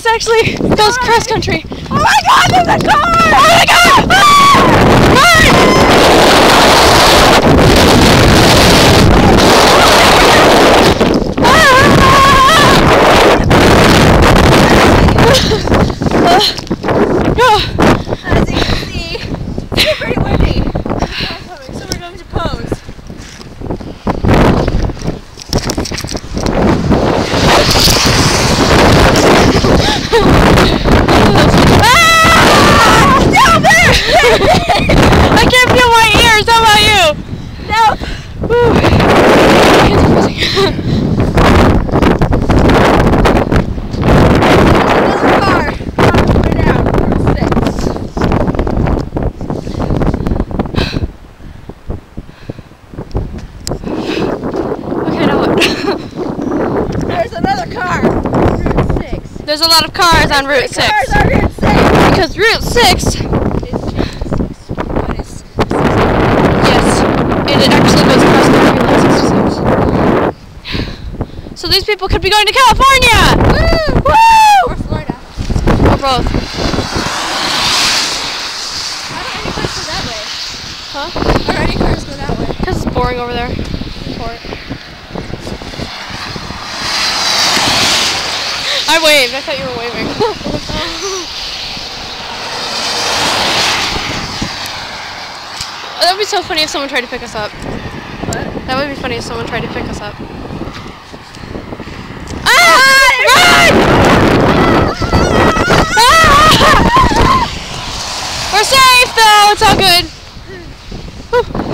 actually goes cross country. Oh my God, there's a car! Oh my God! Ah! As you can see, it's pretty windy. So we're going to pose. I can't feel my ears. How about you? Nope. There's another car. Route 6. There's a lot of cars on Route 6. Cars on Route 6. Because Route 6. Yes, and it actually goes across country line 66. So these people could be going to California! Woo! Woo! Or Florida. Or both. Why don't any cars go that way? Huh? Or any cars go that way? Because it's boring over there. I waved. I thought you were waving. That would be so funny if someone tried to pick us up. What? That would be funny if someone tried to pick us up. Ah! Run! Ah! We're safe though. It's all good. Whew.